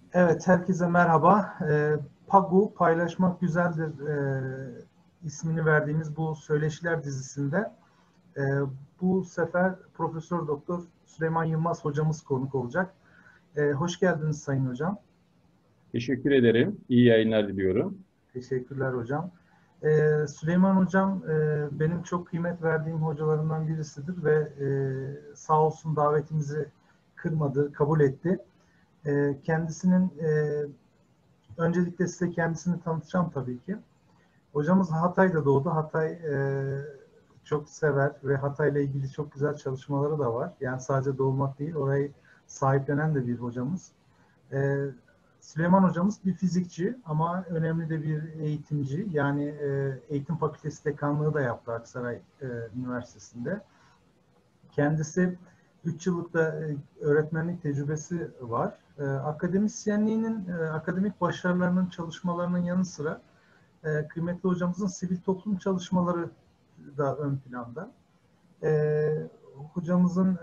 Evet, herkese merhaba. PAGU, Paylaşmak Güzeldir ismini verdiğimiz bu söyleşiler dizisinde e, bu sefer Profesör Doktor Süleyman Yılmaz hocamız konuk olacak. Hoş geldiniz Sayın Hocam. Teşekkür ederim. İyi yayınlar diliyorum. Teşekkürler hocam. Süleyman hocam benim çok kıymet verdiğim hocalarımdan birisidir ve sağ olsun davetimizi kırmadı, kabul etti. Kendisinin öncelikle size kendisini tanıtacağım tabii ki. Hocamız Hatay'da doğdu. Hatay çok sever ve Hatay'la ilgili çok güzel çalışmaları da var. Yani sadece doğmak değil, orayı sahiplenen de bir hocamız. Süleyman hocamız bir fizikçi ama önemli de bir eğitimci. Yani Eğitim Fakültesi Dekanlığı da yaptı Aksaray Üniversitesi'nde. Kendisi 3 yıllık da öğretmenlik tecrübesi var. Akademisyenliğinin, akademik başarılarının, çalışmalarının yanı sıra kıymetli hocamızın sivil toplum çalışmaları da ön planda. Hocamızın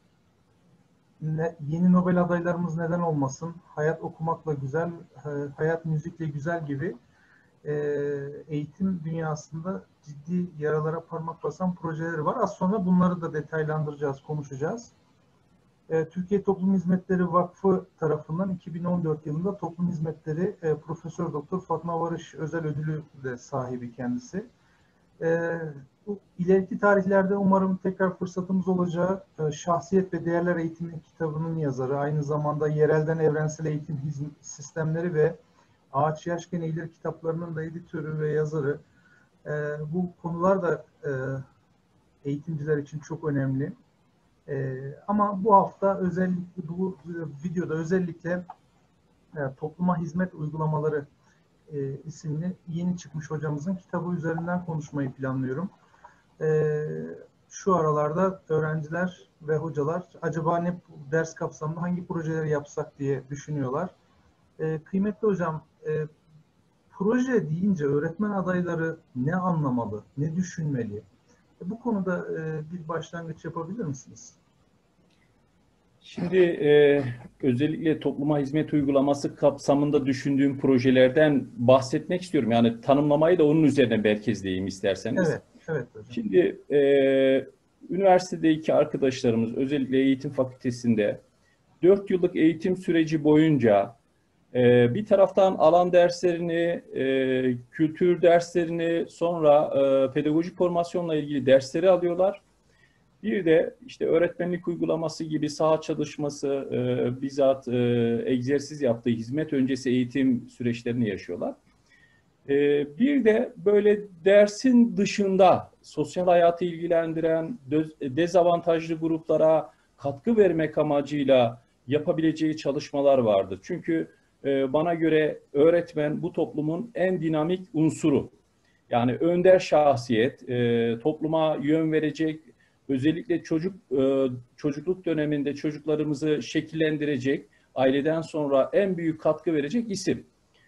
yeni Nobel adaylarımız neden olmasın, hayat okumakla güzel, hayat müzikle güzel gibi eğitim dünyasında ciddi yaralara parmak basan projeleri var. Az sonra bunları da detaylandıracağız, konuşacağız. Türkiye Toplum Hizmetleri Vakfı tarafından 2014 yılında Toplum Hizmetleri Profesör Doktor Fatma Varış özel ödülü de sahibi kendisi. Bu ileriki tarihlerde umarım tekrar fırsatımız olacağı Şahsiyet ve Değerler Eğitimi kitabının yazarı, aynı zamanda Yerelden Evrensel Eğitim Sistemleri ve Ağaç Yaşken Eğilir kitaplarının da editörü ve yazarı. Bu konular da eğitimciler için çok önemli. Ama bu hafta özellikle bu videoda özellikle topluma hizmet uygulamaları isimli yeni çıkmış hocamızın kitabı üzerinden konuşmayı planlıyorum. Şu aralarda öğrenciler ve hocalar acaba ne ders kapsamında hangi projeleri yapsak diye düşünüyorlar. Kıymetli hocam, proje deyince öğretmen adayları ne anlamalı, ne düşünmeli? Bu konuda bir başlangıç yapabilir misiniz? Şimdi özellikle topluma hizmet uygulaması kapsamında düşündüğüm projelerden bahsetmek istiyorum. Yani tanımlamayı da onun üzerine merkezleyeyim isterseniz. Evet, evet hocam. Şimdi üniversitedeki arkadaşlarımız özellikle eğitim fakültesinde 4 yıllık eğitim süreci boyunca bir taraftan alan derslerini, kültür derslerini, sonra pedagojik formasyonla ilgili dersleri alıyorlar. Bir de işte öğretmenlik uygulaması gibi saha çalışması, bizzat egzersiz yaptığı hizmet öncesi eğitim süreçlerini yaşıyorlar. Bir de böyle dersin dışında sosyal hayatı ilgilendiren dezavantajlı gruplara katkı vermek amacıyla yapabileceği çalışmalar vardır. Çünkü bana göre öğretmen bu toplumun en dinamik unsuru. Yani önder şahsiyet, topluma yön verecek, özellikle çocukluk döneminde çocuklarımızı şekillendirecek, aileden sonra en büyük katkı verecek isim.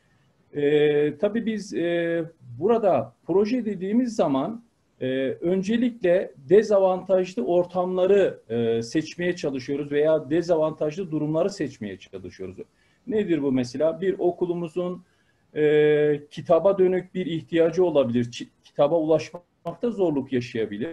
Tabii biz burada proje dediğimiz zaman öncelikle dezavantajlı ortamları seçmeye çalışıyoruz veya dezavantajlı durumları seçmeye çalışıyoruz. Nedir bu mesela? Bir okulumuzun kitaba dönük bir ihtiyacı olabilir. Kitaba ulaşmakta zorluk yaşayabilir.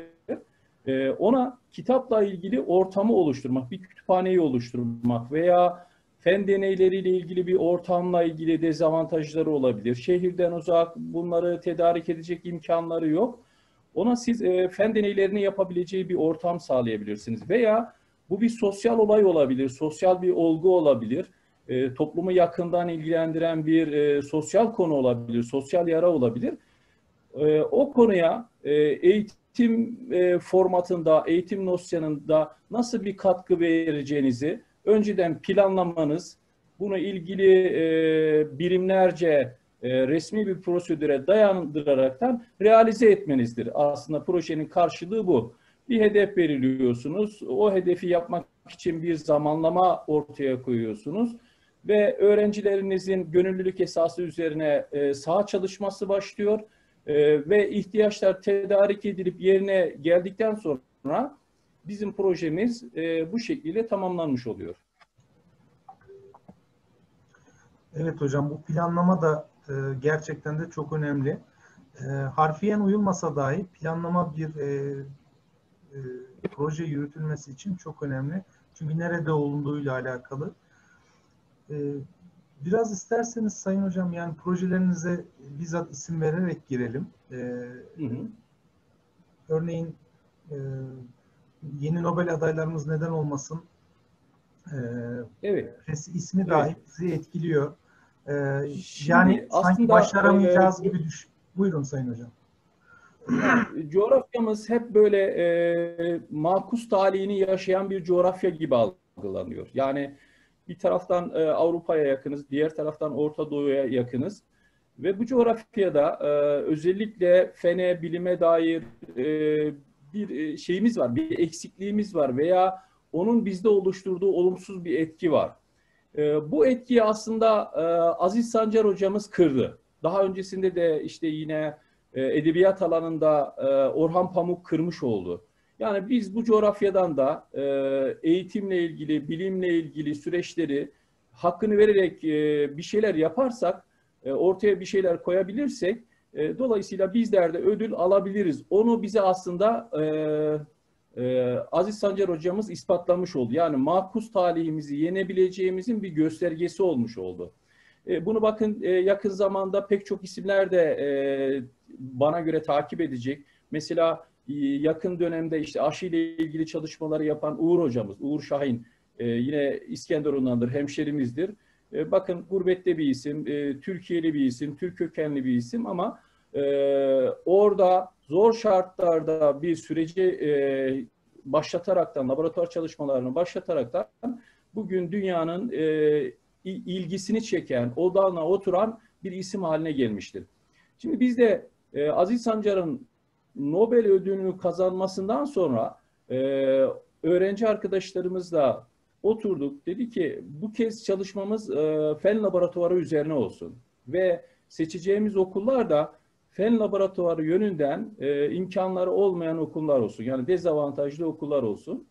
Ona kitapla ilgili ortamı oluşturmak, bir kütüphaneyi oluşturmak veya fen deneyleriyle ilgili bir ortamla ilgili dezavantajları olabilir. Şehirden uzak, bunları tedarik edecek imkanları yok. Ona siz fen deneylerini yapabileceği bir ortam sağlayabilirsiniz. Veya bu bir sosyal olay olabilir, sosyal bir olgu olabilir. Toplumu yakından ilgilendiren bir sosyal konu olabilir, sosyal yara olabilir. O konuya eğitim formatında, eğitim nosyonunda nasıl bir katkı vereceğinizi önceden planlamanız, bunu ilgili birimlerce resmi bir prosedüre dayandıraraktan realize etmenizdir. Aslında projenin karşılığı bu. Bir hedef belirliyorsunuz, o hedefi yapmak için bir zamanlama ortaya koyuyorsunuz ve öğrencilerinizin gönüllülük esası üzerine saha çalışması başlıyor. Ve ihtiyaçlar tedarik edilip yerine geldikten sonra bizim projemiz bu şekilde tamamlanmış oluyor. Evet hocam, bu planlama da gerçekten de çok önemli. Harfiyen uyulmasa dahi planlama bir e, proje yürütülmesi için çok önemli. Çünkü nerede olunduğuyla alakalı. E, Biraz isterseniz Sayın Hocam, yani projelerinize bizzat isim vererek girelim. Hı hı. Örneğin e, yeni Nobel adaylarımız neden olmasın? Evet, İsmi dahi evet. bizi etkiliyor. Yani Şimdi sanki aslında başaramayacağız gibi düş. Buyurun Sayın Hocam. yani coğrafyamız hep böyle makus talihini yaşayan bir coğrafya gibi algılanıyor. Yani bir taraftan Avrupa'ya yakınız, diğer taraftan Orta Doğu'ya yakınız. Ve bu coğrafyada özellikle fene, bilime dair bir şeyimiz var, bir eksikliğimiz var veya onun bizde oluşturduğu olumsuz bir etki var. Bu etkiyi aslında Aziz Sancar hocamız kırdı. Daha öncesinde de işte yine edebiyat alanında Orhan Pamuk kırmış oldu. Yani biz bu coğrafyadan da eğitimle ilgili, bilimle ilgili süreçleri hakkını vererek bir şeyler yaparsak, ortaya bir şeyler koyabilirsek, dolayısıyla bizler de ödül alabiliriz. Onu bize aslında Aziz Sancar hocamız ispatlamış oldu. Yani makus talihimizi yenebileceğimizin bir göstergesi olmuş oldu. Bunu bakın yakın zamanda pek çok isimler de bana göre takip edecek. Mesela yakın dönemde işte aşı ile ilgili çalışmaları yapan Uğur hocamız, Uğur Şahin, yine İskenderun'dandır, hemşerimizdir. Bakın gurbette bir isim, Türkiye'li bir isim, Türk kökenli bir isim ama orada zor şartlarda bir süreci başlataraktan, laboratuvar çalışmalarını başlataraktan bugün dünyanın ilgisini çeken, odağına oturan bir isim haline gelmiştir. Şimdi biz de Aziz Sancar'ın Nobel ödülünü kazanmasından sonra öğrenci arkadaşlarımızla oturduk. Dedi ki bu kez çalışmamız fen laboratuvarı üzerine olsun. Ve seçeceğimiz okullar da fen laboratuvarı yönünden imkanları olmayan okullar olsun. Yani dezavantajlı okullar olsun.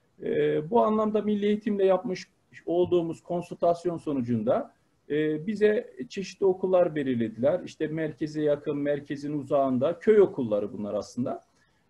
Bu anlamda Milli Eğitim'le yapmış olduğumuz konsültasyon sonucunda bize çeşitli okullar belirlediler. İşte merkeze yakın, merkezin uzağında, köy okulları bunlar aslında.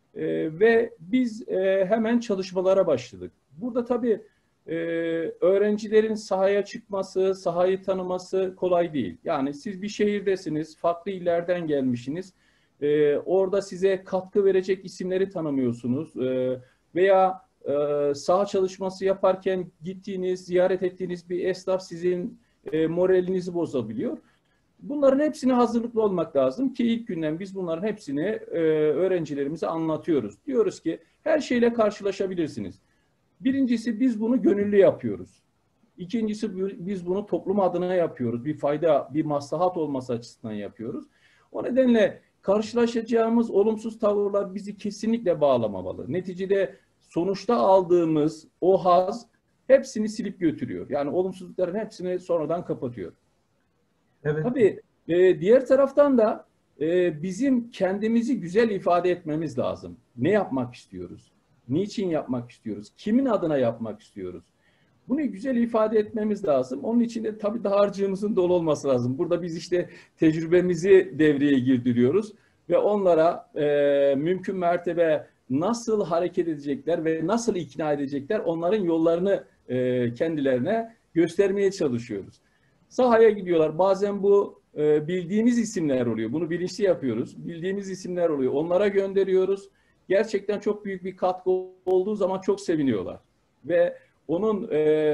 Ve biz hemen çalışmalara başladık. Burada tabii e, öğrencilerin sahaya çıkması, sahayı tanıması kolay değil. Yani siz bir şehirdesiniz, farklı illerden gelmişsiniz. Orada size katkı verecek isimleri tanımıyorsunuz. Veya saha çalışması yaparken gittiğiniz, ziyaret ettiğiniz bir esnaf sizin moralinizi bozabiliyor. Bunların hepsine hazırlıklı olmak lazım ki ilk günden biz bunların hepsini öğrencilerimize anlatıyoruz. Diyoruz ki her şeyle karşılaşabilirsiniz. Birincisi biz bunu gönüllü yapıyoruz. İkincisi biz bunu toplum adına yapıyoruz. Bir fayda, bir maslahat olması açısından yapıyoruz. O nedenle karşılaşacağımız olumsuz tavırlar bizi kesinlikle bağlamamalı. Neticede sonuçta aldığımız o haz hepsini silip götürüyor. Yani olumsuzlukların hepsini sonradan kapatıyor. Evet, Tabii diğer taraftan da bizim kendimizi güzel ifade etmemiz lazım. Ne yapmak istiyoruz? Niçin yapmak istiyoruz? Kimin adına yapmak istiyoruz? Bunu güzel ifade etmemiz lazım. Onun için de tabii dağarcığımızın dolu olması lazım. Burada biz işte tecrübemizi devreye girdiriyoruz ve onlara mümkün mertebe nasıl hareket edecekler ve nasıl ikna edecekler onların yollarını kendilerine göstermeye çalışıyoruz. Sahaya gidiyorlar. Bazen bu bildiğimiz isimler oluyor. Bunu bilinçli yapıyoruz. Bildiğimiz isimler oluyor. Onlara gönderiyoruz. Gerçekten çok büyük bir katkı olduğu zaman çok seviniyorlar. Ve onun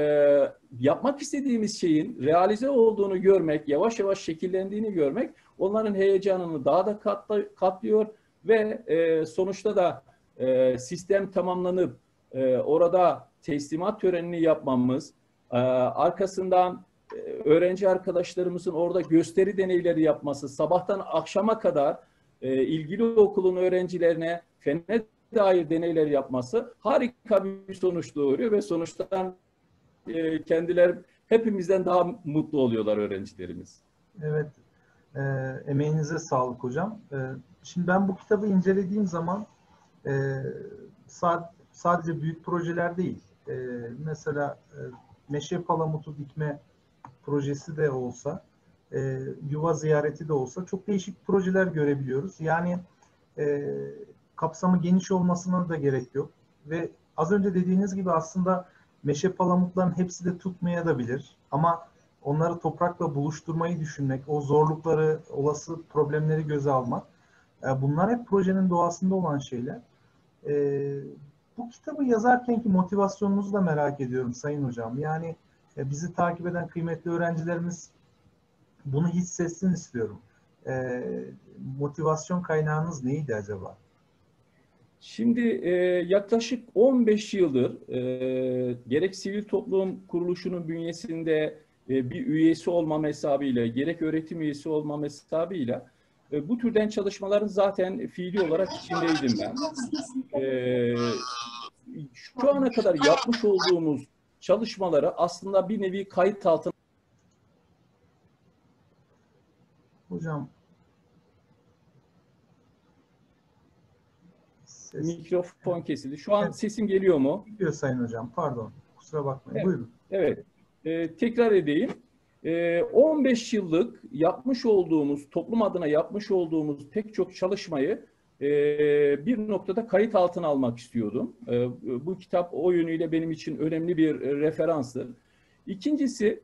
yapmak istediğimiz şeyin realize olduğunu görmek, yavaş yavaş şekillendiğini görmek onların heyecanını daha da katlıyor ve sonuçta da sistem tamamlanıp orada teslimat törenini yapmamız, arkasından öğrenci arkadaşlarımızın orada gösteri deneyleri yapması, sabahtan akşama kadar ilgili okulun öğrencilerine fene dair deneyler yapması harika bir sonuç doğuruyor ve sonuçtan kendiler hepimizden daha mutlu oluyorlar öğrencilerimiz. evet. E, Emeğinize sağlık hocam. Şimdi ben bu kitabı incelediğim zaman e, sadece büyük projeler değil, mesela meşe palamutu dikme projesi de olsa, yuva ziyareti de olsa çok değişik projeler görebiliyoruz. Yani kapsamı geniş olmasına da gerek yok. Ve az önce dediğiniz gibi aslında meşe palamutların hepsi de tutmaya da bilir. Ama onları toprakla buluşturmayı düşünmek, o zorlukları, olası problemleri göze almak, bunlar hep projenin doğasında olan şeyler. Bu kitabı yazarkenki motivasyonunuzu da merak ediyorum Sayın Hocam. Yani bizi takip eden kıymetli öğrencilerimiz bunu hissetsin istiyorum. Motivasyon kaynağınız neydi acaba? Şimdi yaklaşık 15 yıldır gerek sivil toplum kuruluşunun bünyesinde bir üyesi olmam hesabıyla, gerek öğretim üyesi olmam hesabıyla bu türden çalışmaların zaten fiili olarak içindeydim ben. Şu ana kadar yapmış olduğumuz çalışmaları aslında bir nevi kayıt altına. Hocam ses Mikrofon kesildi. Şu an evet, sesim geliyor mu? gidiyor Sayın Hocam. Pardon. Kusura bakmayın. Evet. Buyurun. Evet. Tekrar edeyim. 15 yıllık yapmış olduğumuz, toplum adına yapmış olduğumuz pek çok çalışmayı bir noktada kayıt altına almak istiyordum. Bu kitap o yönüyle benim için önemli bir referanstır. İkincisi,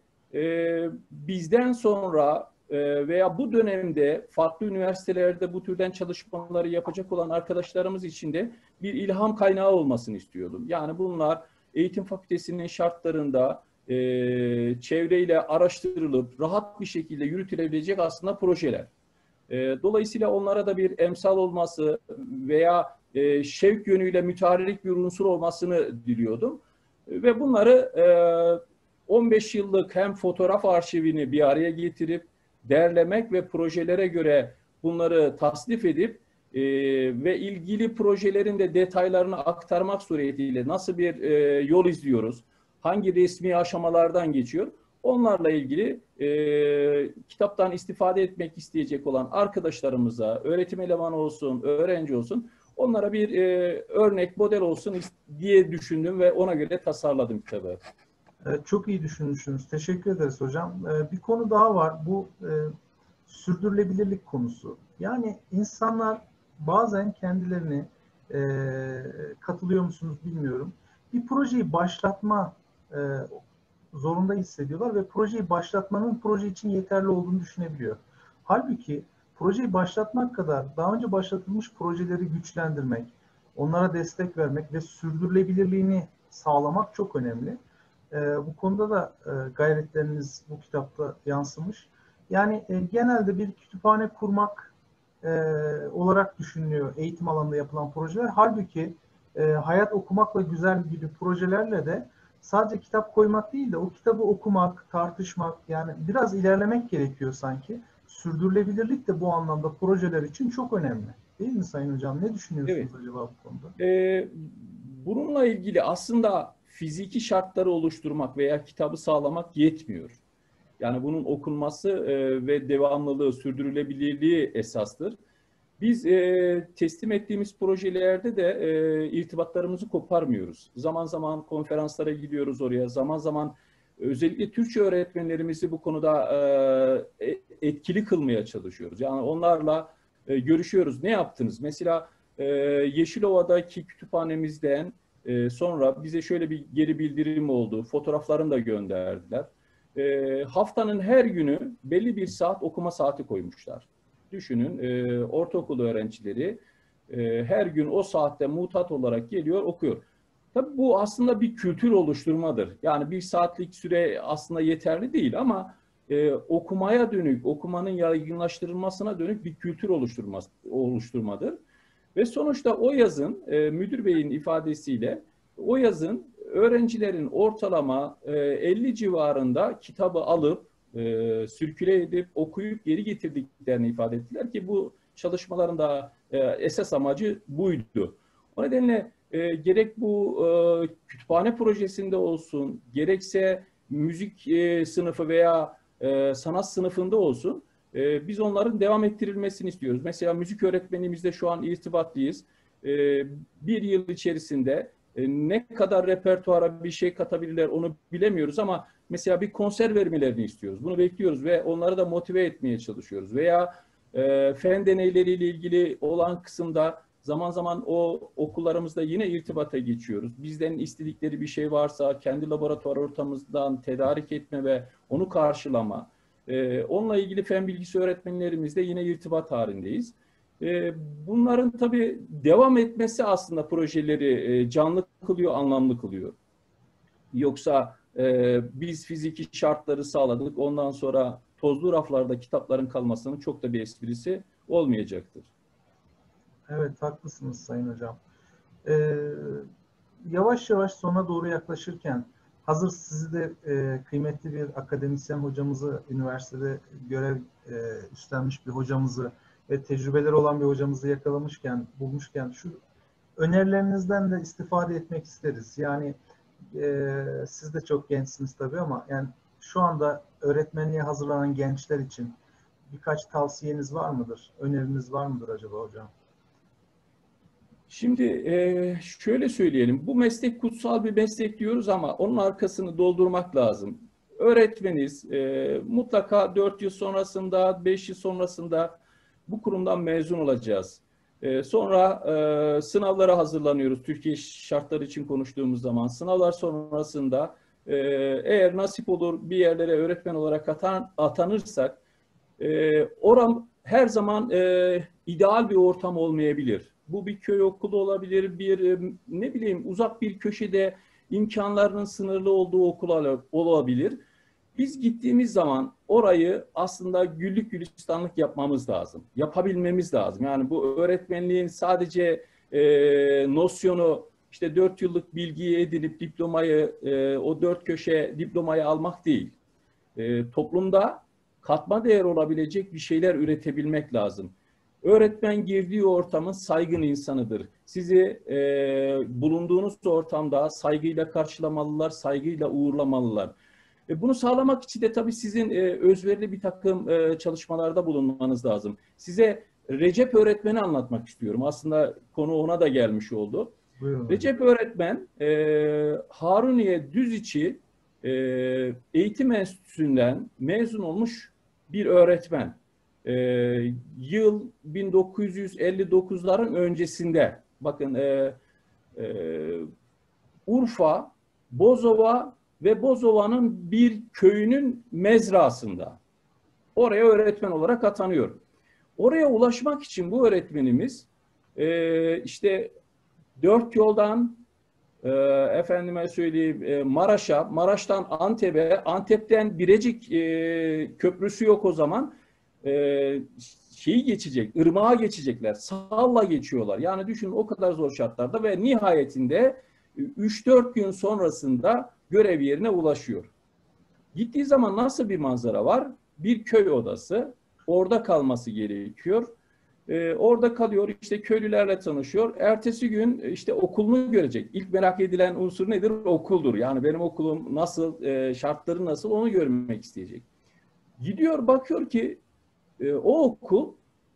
bizden sonra veya bu dönemde farklı üniversitelerde bu türden çalışmaları yapacak olan arkadaşlarımız için de bir ilham kaynağı olmasını istiyordum. Yani bunlar eğitim fakültesinin şartlarında çevreyle araştırılıp rahat bir şekilde yürütülebilecek aslında projeler. Dolayısıyla onlara da bir emsal olması veya şevk yönüyle müteharrik bir unsur olmasını diliyordum. Ve bunları 15 yıllık hem fotoğraf arşivini bir araya getirip derlemek ve projelere göre bunları tasnif edip ve ilgili projelerin de detaylarını aktarmak suretiyle nasıl bir yol izliyoruz, hangi resmi aşamalardan geçiyor, onlarla ilgili kitaptan istifade etmek isteyecek olan arkadaşlarımıza, öğretim elemanı olsun, öğrenci olsun, onlara bir örnek, model olsun diye düşündüm ve ona göre tasarladım kitabı. Çok iyi düşünmüşsünüz. Teşekkür ederiz hocam. Bir konu daha var. Bu sürdürülebilirlik konusu. Yani insanlar bazen kendilerini katılıyor musunuz bilmiyorum. Bir projeyi başlatma zorunda hissediyorlar ve projeyi başlatmanın proje için yeterli olduğunu düşünebiliyor. Halbuki projeyi başlatmak kadar daha önce başlatılmış projeleri güçlendirmek, onlara destek vermek ve sürdürülebilirliğini sağlamak çok önemli. Bu konuda da gayretleriniz bu kitapta yansımış. Yani genelde bir kütüphane kurmak olarak düşünülüyor eğitim alanında yapılan projeler. Halbuki hayat okumakla güzel gibi projelerle de sadece kitap koymak değil de o kitabı okumak, tartışmak, yani biraz ilerlemek gerekiyor sanki. Sürdürülebilirlik de bu anlamda projeler için çok önemli. Değil mi Sayın Hocam? Ne düşünüyorsunuz Evet. acaba bu konuda? Bununla ilgili aslında fiziki şartları oluşturmak veya kitabı sağlamak yetmiyor. Yani bunun okunması ve devamlılığı, sürdürülebilirliği esastır. Biz teslim ettiğimiz projelerde de irtibatlarımızı koparmıyoruz. Zaman zaman konferanslara gidiyoruz oraya, zaman zaman özellikle Türkçe öğretmenlerimizi bu konuda etkili kılmaya çalışıyoruz. Yani onlarla görüşüyoruz. Ne yaptınız? Mesela Yeşilova'daki kütüphanemizden sonra bize şöyle bir geri bildirim oldu. Fotoğraflarını da gönderdiler. Haftanın her günü belli bir saat okuma saati koymuşlar. Düşünün ortaokul öğrencileri her gün o saatte mutat olarak geliyor, okuyor. Tabii bu aslında bir kültür oluşturmadır. Yani bir saatlik süre aslında yeterli değil ama okumaya dönük, okumanın yaygınlaştırılmasına dönük bir kültür oluşturmadır. Ve sonuçta o yazın müdür beyin ifadesiyle o yazın öğrencilerin ortalama 50 civarında kitabı alıp sirküle edip okuyup geri getirdiklerini ifade ettiler ki bu çalışmaların da esas amacı buydu. O nedenle gerek bu kütüphane projesinde olsun, gerekse müzik sınıfı veya sanat sınıfında olsun, biz onların devam ettirilmesini istiyoruz. Mesela müzik öğretmenimizle şu an irtibatlıyız. Bir yıl içerisinde Ne kadar repertuara bir şey katabilirler onu bilemiyoruz ama mesela bir konser vermelerini istiyoruz. Bunu bekliyoruz ve onları da motive etmeye çalışıyoruz. Veya fen deneyleriyle ilgili olan kısımda zaman zaman o okullarımızda yine irtibata geçiyoruz. Bizden istedikleri bir şey varsa kendi laboratuvar ortamımızdan tedarik etme ve onu karşılama. Onunla ilgili fen bilgisi öğretmenlerimizle yine irtibat halindeyiz. Bunların tabii devam etmesi aslında projeleri canlı kılıyor, anlamlı kılıyor. Yoksa biz fiziki şartları sağladık, ondan sonra tozlu raflarda kitapların kalmasının çok da bir esprisi olmayacaktır. Evet, haklısınız Sayın Hocam. Yavaş yavaş sona doğru yaklaşırken, hazır sizi de kıymetli bir akademisyen hocamızı, üniversitede görev üstlenmiş bir hocamızı ve tecrübeleri olan bir hocamızı bulmuşken şu önerilerinizden de istifade etmek isteriz. Yani siz de çok gençsiniz tabii ama yani şu anda öğretmenliğe hazırlanan gençler için birkaç tavsiyeniz var mıdır? Öneriniz var mıdır acaba hocam? Şimdi şöyle söyleyelim, bu meslek kutsal bir meslek diyoruz ama onun arkasını doldurmak lazım. Öğretmeniz mutlaka 4 yıl sonrasında, 5 yıl sonrasında bu kurumdan mezun olacağız. Sonra sınavlara hazırlanıyoruz. Türkiye şartları için konuştuğumuz zaman sınavlar sonrasında eğer nasip olur bir yerlere öğretmen olarak atanırsak oram her zaman ideal bir ortam olmayabilir. Bu bir köy okulu olabilir, bir ne bileyim uzak bir köşede imkanlarının sınırlı olduğu okul olabilir. Biz gittiğimiz zaman orayı aslında güllük gülistanlık yapmamız lazım. Yapabilmemiz lazım. Yani bu öğretmenliğin sadece nosyonu işte 4 yıllık bilgiyi edinip diplomayı, o 4 köşe diplomayı almak değil. Toplumda katma değer olabilecek bir şeyler üretebilmek lazım. Öğretmen girdiği ortamın saygın insanıdır. Sizi bulunduğunuz ortamda saygıyla karşılamalılar, saygıyla uğurlamalılar. Bunu sağlamak için de tabii sizin özverili bir takım çalışmalarda bulunmanız lazım. Size Recep öğretmeni anlatmak istiyorum. Aslında konu ona da gelmiş oldu. Buyurun hocam. Recep öğretmen Haruniye Düziçi Eğitim Enstitüsü'nden mezun olmuş bir öğretmen. Yıl 1959'ların öncesinde. Bakın Urfa, Bozova ve Bozova'nın bir köyünün mezrasında. Oraya öğretmen olarak atanıyor. Oraya ulaşmak için bu öğretmenimiz işte 4 yoldan efendime söyleyeyim Maraş'a, Maraş'tan Antep'e, Antep'ten Birecik köprüsü yok o zaman. Şeyi geçecek, ırmağa geçecekler. Salla geçiyorlar. Yani düşünün o kadar zor şartlarda ve nihayetinde 3-4 gün sonrasında görev yerine ulaşıyor. Gittiği zaman nasıl bir manzara var? Bir köy odası. Orada kalması gerekiyor. Orada kalıyor, işte köylülerle tanışıyor. Ertesi gün işte okulunu görecek. İlk merak edilen unsur nedir? Okuldur. Yani benim okulum nasıl, şartları nasıl onu görmek isteyecek. Gidiyor bakıyor ki o okul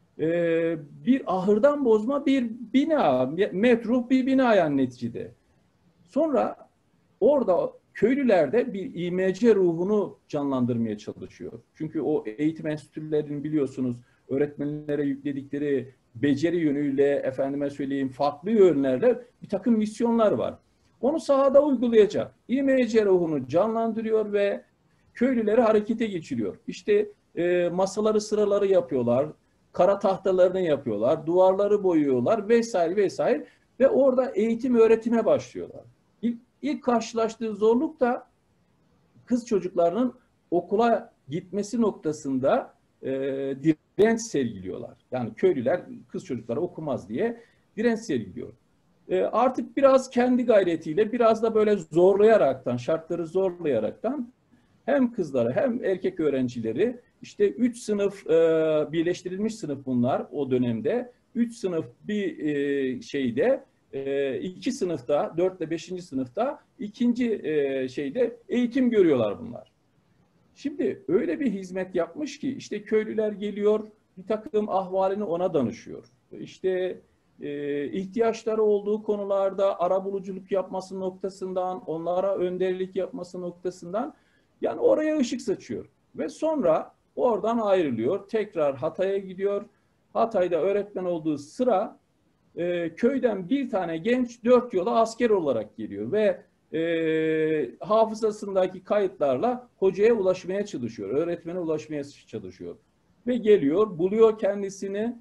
bir ahırdan bozma bir bina, metruh bir bina yani neticede. Sonra orada köylüler de bir İMC ruhunu canlandırmaya çalışıyor. Çünkü o eğitim enstitülerinin biliyorsunuz öğretmenlere yükledikleri beceri yönüyle efendime söyleyeyim farklı yönlerle bir takım misyonlar var. Onu sahada uygulayacak. İMC ruhunu canlandırıyor ve köylüleri harekete geçiriyor. İşte masaları sıraları yapıyorlar, kara tahtalarını yapıyorlar, duvarları boyuyorlar vesaire vesaire ve orada eğitim öğretime başlıyorlar. İlk karşılaştığı zorluk da kız çocuklarının okula gitmesi noktasında direnç sergiliyorlar. Yani köylüler kız çocukları okumaz diye direnç sergiliyor. Artık biraz kendi gayretiyle biraz da böyle zorlayaraktan, şartları zorlayaraktan hem kızları hem erkek öğrencileri işte 3 sınıf birleştirilmiş sınıf bunlar o dönemde. 3 sınıf bir şeyde 2 sınıfta 4 ile 5. sınıfta ikinci şeyde eğitim görüyorlar bunlar. Şimdi öyle bir hizmet yapmış ki işte köylüler geliyor bir takım ahvalini ona danışıyor. İşte ihtiyaçları olduğu konularda arabuluculuk yapması noktasından, onlara önderlik yapması noktasından yani oraya ışık saçıyor. Ve sonra oradan ayrılıyor. Tekrar Hatay'a gidiyor. Hatay'da öğretmen olduğu sıra köyden bir tane genç 4 yola asker olarak geliyor ve hafızasındaki kayıtlarla hocaya ulaşmaya çalışıyor, öğretmene ulaşmaya çalışıyor. Ve geliyor, buluyor kendisini,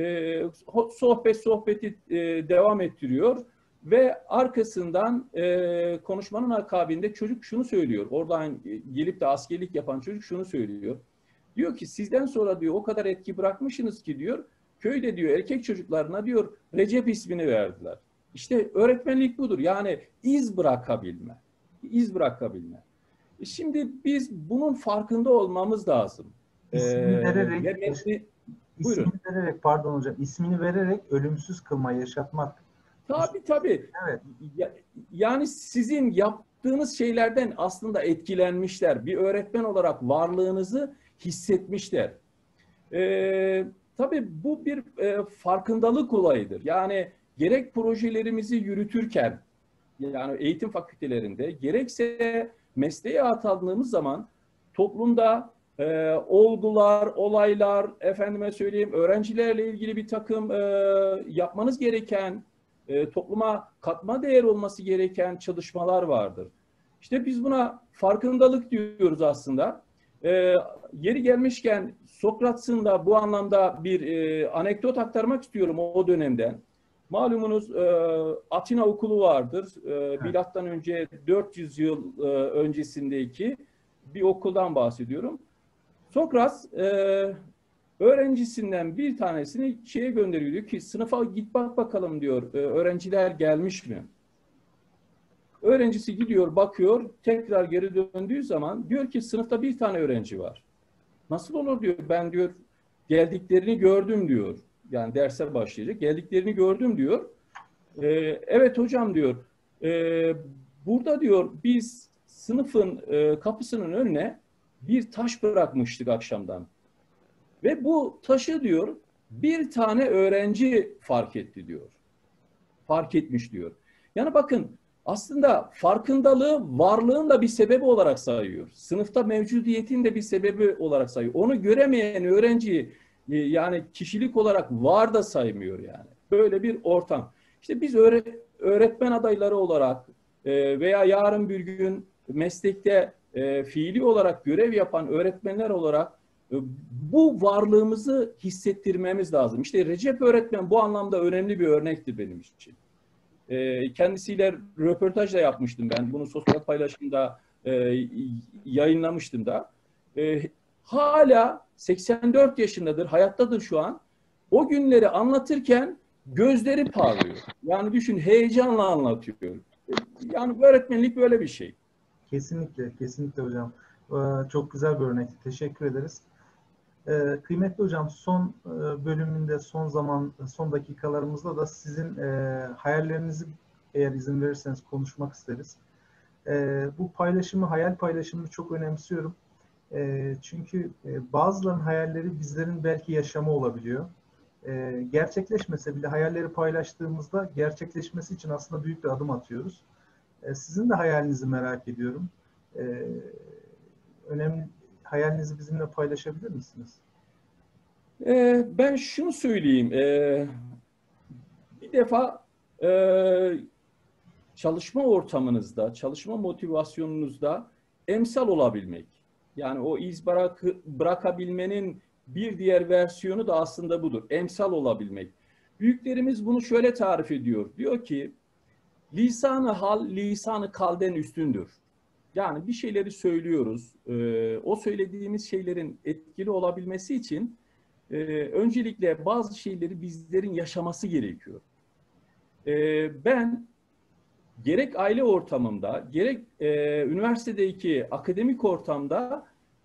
sohbeti devam ettiriyor ve arkasından konuşmanın akabinde çocuk şunu söylüyor. Oradan gelip de askerlik yapan çocuk şunu söylüyor. Diyor ki sizden sonra diyor o kadar etki bırakmışsınız ki diyor köyde diyor erkek çocuklarına diyor Recep ismini verdiler. İşte öğretmenlik budur. Yani iz bırakabilme. İz bırakabilme. Şimdi biz bunun farkında olmamız lazım. İsmini vererek, buyurun. ismini vererek, pardon hocam, ismini vererek ölümsüz kılma, yaşatmak. Tabii. Evet. Yani sizin yaptığınız şeylerden aslında etkilenmişler. Bir öğretmen olarak varlığınızı hissetmişler. Tabii bu bir farkındalık olayıdır. Yani gerek projelerimizi yürütürken, yani eğitim fakültelerinde, gerekse mesleğe atandığımız zaman toplumda olgular, olaylar, efendime söyleyeyim, öğrencilerle ilgili bir takım yapmanız gereken, topluma katma değer olması gereken çalışmalar vardır. İşte biz buna farkındalık diyoruz aslında. Yeri gelmişken Sokrates'in da bu anlamda bir anekdot aktarmak istiyorum o dönemden. Malumunuz Atina okulu vardır. Milattan önce 400 yıl öncesindeki bir okuldan bahsediyorum. Sokrates öğrencisinden bir tanesini şeye gönderiyor, diyor ki sınıfa git bak bakalım diyor, öğrenciler gelmiş mi? Öğrencisi gidiyor, bakıyor, tekrar geri döndüğü zaman diyor ki sınıfta bir tane öğrenci var. Nasıl olur diyor, ben diyor geldiklerini gördüm diyor. Yani derse başlayacak, geldiklerini gördüm diyor. Evet hocam diyor, burada diyor biz sınıfın kapısının önüne bir taş bırakmıştık akşamdan. Ve bu taşı diyor bir tane öğrenci fark etti diyor. Fark etmiş diyor. Yani bakın aslında farkındalığı varlığın da bir sebebi olarak sayıyor. Sınıfta mevcudiyetin de bir sebebi olarak sayıyor. Onu göremeyen öğrenciyi yani kişilik olarak var da saymıyor yani. Böyle bir ortam. İşte biz öğretmen adayları olarak veya yarın bir gün meslekte fiili olarak görev yapan öğretmenler olarak bu varlığımızı hissettirmemiz lazım. İşte Recep öğretmen bu anlamda önemli bir örnektir benim için. Kendisiyle röportaj da yapmıştım ben. Bunu sosyal paylaşımda yayınlamıştım da. Hala 84 yaşındadır, hayattadır şu an. O günleri anlatırken gözleri parlıyor. Yani düşün, heyecanla anlatıyor. Yani öğretmenlik böyle bir şey. Kesinlikle hocam. Çok güzel bir örnek. Teşekkür ederiz. Kıymetli hocam, son bölümünde, son dakikalarımızda da sizin hayallerinizi eğer izin verirseniz konuşmak isteriz. Bu hayal paylaşımını çok önemsiyorum. Çünkü bazılarının hayalleri bizlerin belki yaşamı olabiliyor. Gerçekleşmese bile hayalleri paylaştığımızda gerçekleşmesi için aslında büyük bir adım atıyoruz. Sizin de hayalinizi merak ediyorum. Önemli hayalinizi bizimle paylaşabilir misiniz? Ben şunu söyleyeyim. Bir defa çalışma ortamınızda, çalışma motivasyonunuzda emsal olabilmek. Yani o iz bırakabilmenin bir diğer versiyonu da aslında budur. Emsal olabilmek. Büyüklerimiz bunu şöyle tarif ediyor. Diyor ki, lisan-ı hal, lisan-ı kalden üstündür. Yani bir şeyleri söylüyoruz. O söylediğimiz şeylerin etkili olabilmesi için öncelikle bazı şeyleri bizlerin yaşaması gerekiyor. Ben gerek aile ortamında, gerek üniversitedeki akademik ortamda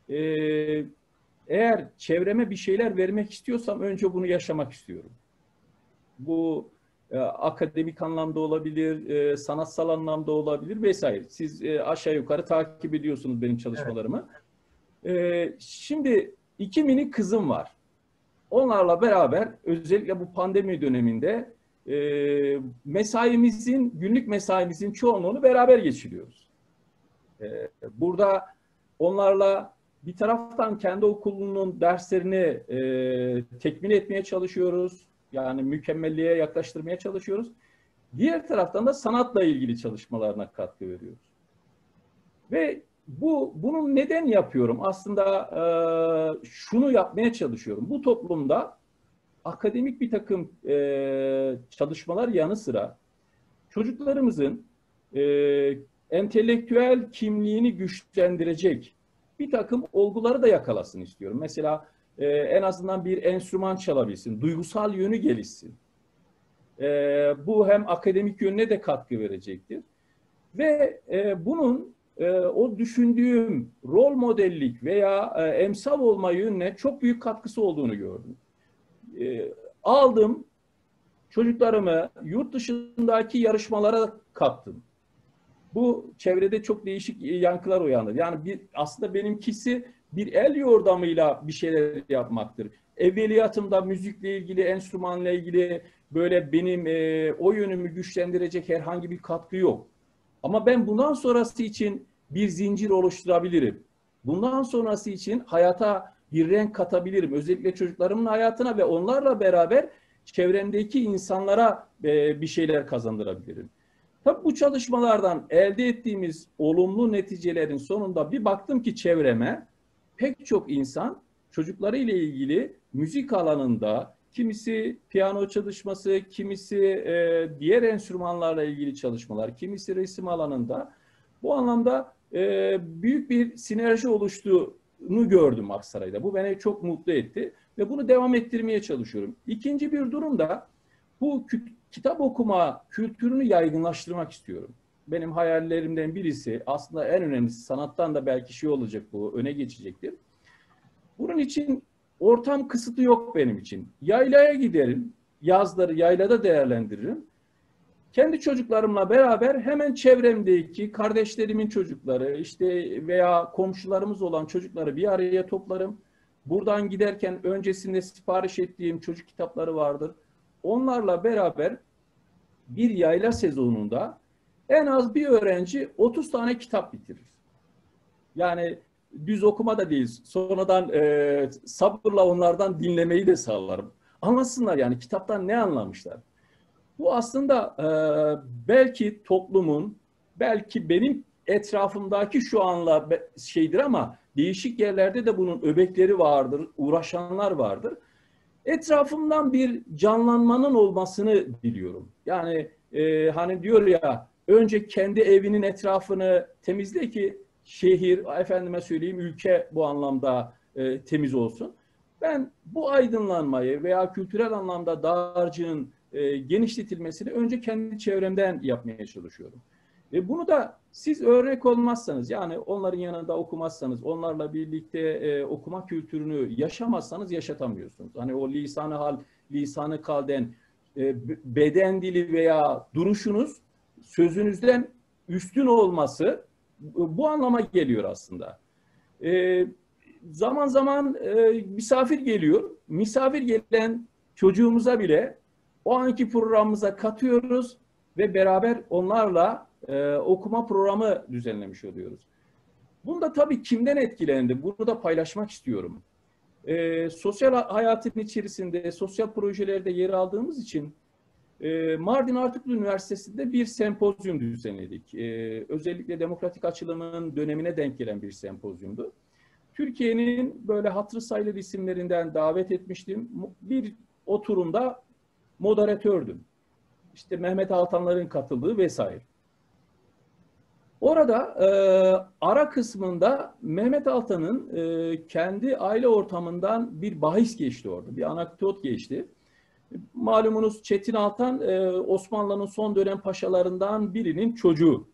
eğer çevreme bir şeyler vermek istiyorsam önce bunu yaşamak istiyorum. Bu akademik anlamda olabilir, sanatsal anlamda olabilir vesaire. Siz aşağı yukarı takip ediyorsunuz benim çalışmalarımı. Evet. Şimdi 2 minik kızım var. Onlarla beraber özellikle bu pandemi döneminde günlük mesaimizin çoğunluğunu beraber geçiriyoruz. Burada onlarla bir taraftan kendi okulunun derslerini tekmil etmeye çalışıyoruz. Yani mükemmelliğe yaklaştırmaya çalışıyoruz. Diğer taraftan da sanatla ilgili çalışmalarına katkı veriyoruz. Ve bunu neden yapıyorum? Aslında şunu yapmaya çalışıyorum. Bu toplumda akademik bir takım çalışmalar yanı sıra çocuklarımızın entelektüel kimliğini güçlendirecek bir takım olguları da yakalasın istiyorum. Mesela en azından bir enstrüman çalabilsin, duygusal yönü gelişsin. Bu hem akademik yönüne de katkı verecektir. Ve bunun o düşündüğüm rol modellik veya emsal olma yönüne çok büyük katkısı olduğunu gördüm. Aldım, çocuklarımı yurt dışındaki yarışmalara kattım. Bu çevrede çok değişik yankılar uyandı. Yani aslında benimkisi bir el yordamıyla bir şeyler yapmaktır. Evveliyatımda müzikle ilgili, enstrümanla ilgili böyle benim o yönümü güçlendirecek herhangi bir katkı yok. Ama ben bundan sonrası için bir zincir oluşturabilirim. Bundan sonrası için hayata bir renk katabilirim. Özellikle çocuklarımın hayatına ve onlarla beraber çevremdeki insanlara bir şeyler kazandırabilirim. Tabii bu çalışmalardan elde ettiğimiz olumlu neticelerin sonunda bir baktım ki çevreme pek çok insan çocuklarıyla ilgili müzik alanında kimisi piyano çalışması, kimisi diğer enstrümanlarla ilgili çalışmalar, kimisi resim alanında bu anlamda büyük bir sinerji oluştuğunu gördüm Aksaray'da. Bu beni çok mutlu etti ve bunu devam ettirmeye çalışıyorum. İkinci bir durum da bu kitap okuma kültürünü yaygınlaştırmak istiyorum. Benim hayallerimden birisi, aslında en önemlisi, sanattan da belki şey olacak, bu öne geçecektir. Bunun için ortam kısıtı yok benim için. Yaylaya giderim, yazları yaylada değerlendiririm. Kendi çocuklarımla beraber hemen çevremdeki kardeşlerimin çocukları işte veya komşularımız olan çocukları bir araya toplarım. Buradan giderken öncesinde sipariş ettiğim çocuk kitapları vardır. Onlarla beraber bir yayla sezonunda en az bir öğrenci 30 tane kitap bitirir. Yani düz okuma da değil, sonradan sabırla onlardan dinlemeyi de sağlarım. Anlasınlar yani kitaptan ne anlamışlar. Bu aslında belki toplumun, belki benim etrafımdaki şu anla şeydir ama değişik yerlerde de bunun öbekleri vardır, uğraşanlar vardır. Etrafımdan bir canlanmanın olmasını diliyorum. Yani hani diyor ya, önce kendi evinin etrafını temizle ki şehir, efendime söyleyeyim ülke bu anlamda temiz olsun. Ben bu aydınlanmayı veya kültürel anlamda dağarcığın genişletilmesini önce kendi çevremden yapmaya çalışıyorum. Bunu da siz örnek olmazsanız, yani onların yanında okumazsanız, onlarla birlikte okuma kültürünü yaşamazsanız yaşatamıyorsunuz. Hani o lisan-ı hal, lisan-ı kalden, beden dili veya duruşunuz sözünüzden üstün olması bu anlama geliyor aslında. Zaman zaman misafir geliyor. Misafir gelen çocuğumuza bile o anki programımıza katıyoruz ve beraber onlarla okuma programı düzenlemiş oluyoruz. Bunda tabii kimden etkilendim? Bunu da paylaşmak istiyorum. Sosyal hayatın içerisinde, sosyal projelerde yer aldığımız için Mardin Artuklu Üniversitesi'nde bir sempozyum düzenledik. Özellikle demokratik açılımın dönemine denk gelen bir sempozyumdu. Türkiye'nin böyle hatırı sayılır isimlerinden davet etmiştim. Bir oturumda moderatördüm. İşte Mehmet Altanlar'ın katıldığı vesaire. Orada ara kısmında Mehmet Altan'ın kendi aile ortamından bir bahis geçti orada. Bir anekdot geçti. Malumunuz Çetin Altan Osmanlı'nın son dönem paşalarından birinin çocuğu.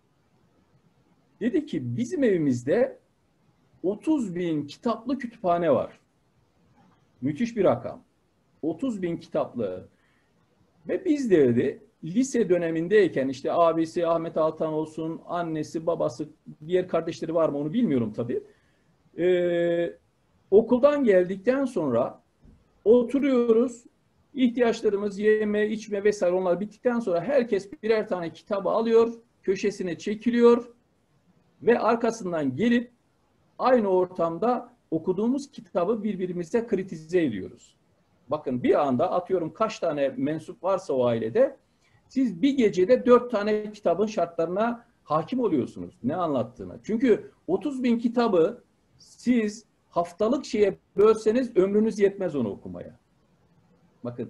Dedi ki bizim evimizde 30.000 kitaplı kütüphane var. Müthiş bir rakam. 30.000 kitaplı. Ve biz de dedi, lise dönemindeyken işte abisi Ahmet Altan olsun, annesi, babası, diğer kardeşleri var mı onu bilmiyorum tabii. Okuldan geldikten sonra oturuyoruz, İhtiyaçlarımız yeme, içme vesaire onlar bittikten sonra herkes birer tane kitabı alıyor, köşesine çekiliyor ve arkasından gelip aynı ortamda okuduğumuz kitabı birbirimize kritize ediyoruz. Bakın bir anda atıyorum kaç tane mensup varsa o ailede siz bir gecede 4 tane kitabın şartlarına hakim oluyorsunuz. Ne anlattığını. Çünkü 30.000 kitabı siz haftalık şeye bölseniz ömrünüz yetmez onu okumaya. Bakın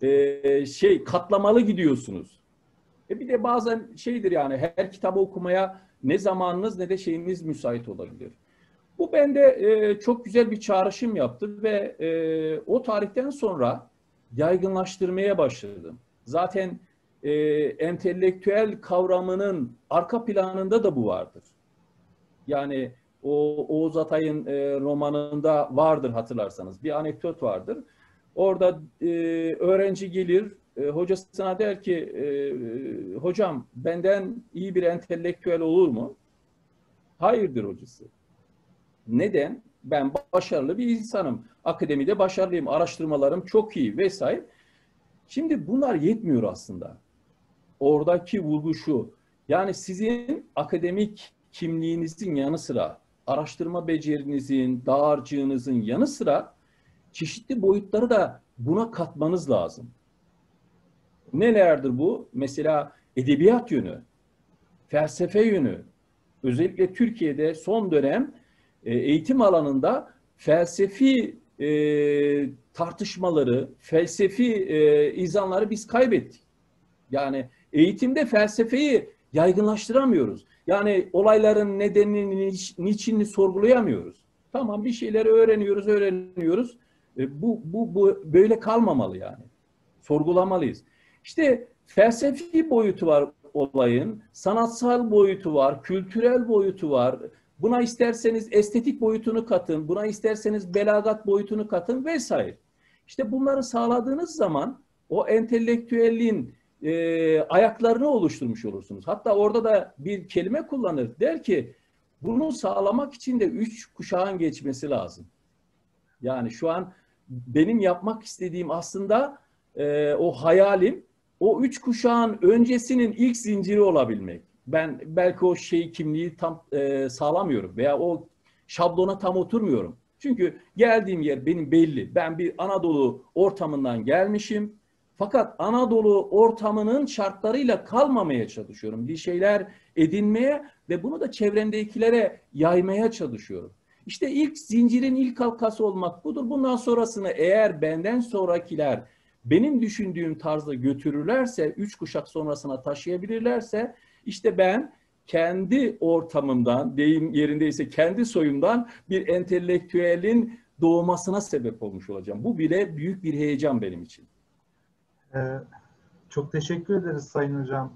katlamalı gidiyorsunuz. Bir de bazen şeydir yani her kitabı okumaya ne zamanınız ne de şeyiniz müsait olabilir. Bu bende çok güzel bir çağrışım yaptı ve o tarihten sonra yaygınlaştırmaya başladım. Zaten entelektüel kavramının arka planında da bu vardır. Yani o Oğuz Atay'ın romanında vardır hatırlarsanız. Bir anekdot vardır. Orada öğrenci gelir, hocasına der ki, hocam benden iyi bir entelektüel olur mu? Hayırdır hocası. Neden? Ben başarılı bir insanım. Akademide başarılıyım, araştırmalarım çok iyi vesaire. Şimdi bunlar yetmiyor aslında. Oradaki vurgu şu. Yani sizin akademik kimliğinizin yanı sıra, araştırma becerinizin, dağarcığınızın yanı sıra çeşitli boyutları da buna katmanız lazım. Nelerdir bu? Mesela edebiyat yönü, felsefe yönü. Özellikle Türkiye'de son dönem eğitim alanında felsefi tartışmaları, felsefi izanları biz kaybettik. Yani eğitimde felsefeyi yaygınlaştıramıyoruz. Yani olayların nedenini, niçinini sorgulayamıyoruz. Tamam bir şeyleri öğreniyoruz. Bu böyle kalmamalı yani. Sorgulamalıyız. İşte felsefi boyutu var olayın, sanatsal boyutu var, kültürel boyutu var. Buna isterseniz estetik boyutunu katın, buna isterseniz belagat boyutunu katın vesaire. İşte bunları sağladığınız zaman o entelektüelliğin ayaklarını oluşturmuş olursunuz. Hatta orada da bir kelime kullanır. Der ki bunu sağlamak için de 3 kuşağın geçmesi lazım. Yani şu an benim yapmak istediğim aslında o hayalim o 3 kuşağın öncesinin ilk zinciri olabilmek. Ben belki o kimliği tam sağlamıyorum veya o şablona tam oturmuyorum. Çünkü geldiğim yer benim belli. Ben bir Anadolu ortamından gelmişim. Fakat Anadolu ortamının şartlarıyla kalmamaya çalışıyorum. Bir şeyler edinmeye ve bunu da çevremdekilere yaymaya çalışıyorum. İşte ilk zincirin ilk halkası olmak budur. Bundan sonrasını eğer benden sonrakiler benim düşündüğüm tarzda götürürlerse, 3 kuşak sonrasına taşıyabilirlerse işte ben kendi ortamımdan, deyim yerindeyse kendi soyumdan bir entelektüelin doğmasına sebep olmuş olacağım. Bu bile büyük bir heyecan benim için. Çok teşekkür ederiz Sayın Hocam.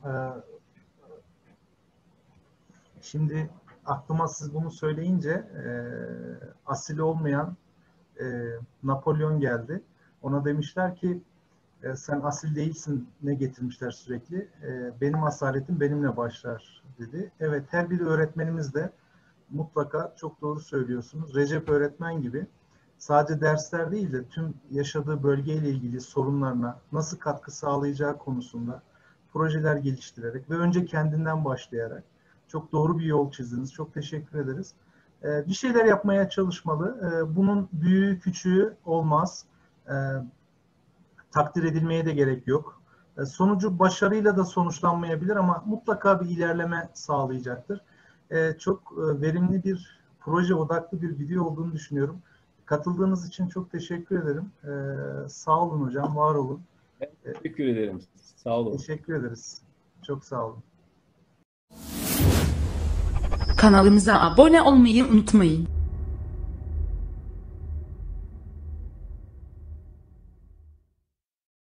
Şimdi aklıma siz bunu söyleyince asil olmayan Napolyon geldi. Ona demişler ki sen asil değilsin ne getirmişler sürekli. Benim asaletim benimle başlar dedi. Evet her bir öğretmenimiz de mutlaka çok doğru söylüyorsunuz. Recep öğretmen gibi sadece dersler değil de tüm yaşadığı bölgeyle ilgili sorunlarına nasıl katkı sağlayacağı konusunda projeler geliştirerek ve önce kendinden başlayarak çok doğru bir yol çizdiniz. Çok teşekkür ederiz. Bir şeyler yapmaya çalışmalı. Bunun büyüğü küçüğü olmaz. Takdir edilmeye de gerek yok. Sonucu başarıyla da sonuçlanmayabilir ama mutlaka bir ilerleme sağlayacaktır. Çok verimli bir proje odaklı bir video olduğunu düşünüyorum. Katıldığınız için çok teşekkür ederim. Sağ olun hocam, var olun. Teşekkür ederim. Sağ olun. Teşekkür ederiz. Çok sağ olun. Kanalımıza abone olmayı unutmayın.